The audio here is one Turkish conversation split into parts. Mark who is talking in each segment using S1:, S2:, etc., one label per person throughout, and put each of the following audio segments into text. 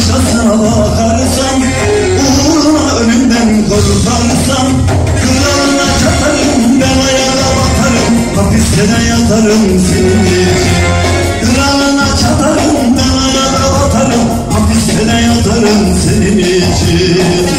S1: başkasına bakarsan, uğruna ölümden korkarsan, kralına çatarım, belaya da batarım, hapiste de yatarım senin için. Kralına çatarım, belaya da batarım, hapiste de yatarım senin için.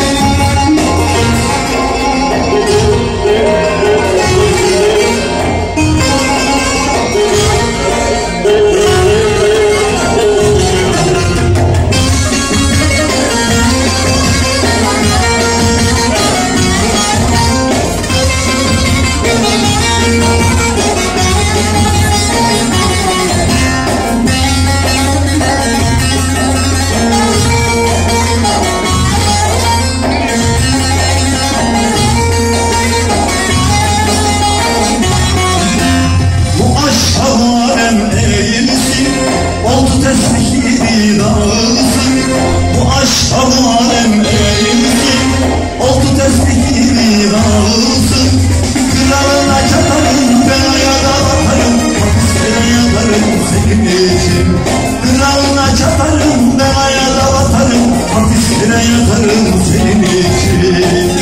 S1: Tesbihli dağılsın, bu aşk alem eğilsin, oldu tesbihli dağılsın. Kralına çatarım, belaya da batarım, hapiste de yatarım senin için. Kralına çatarım, belaya da batarım, hapiste de yatarım senin için.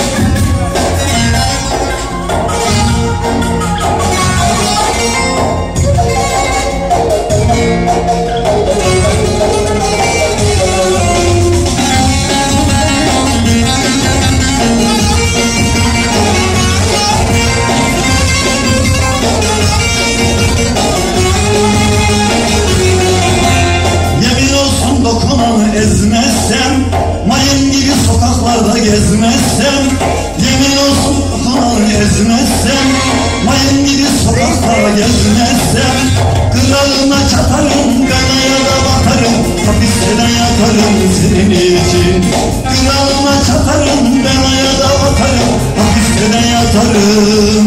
S1: Dokunanı ezmezsem, mayın gibi sokaklarda gezmezsem, yemin olsun dokunanı ezmezsem, mayın gibi sokaklarda gezmezsem, kralına çatarım, belaya da batarım, hapiste de yatarım senin için. Kralına çatarım, belaya da batarım, hapiste de yatarım.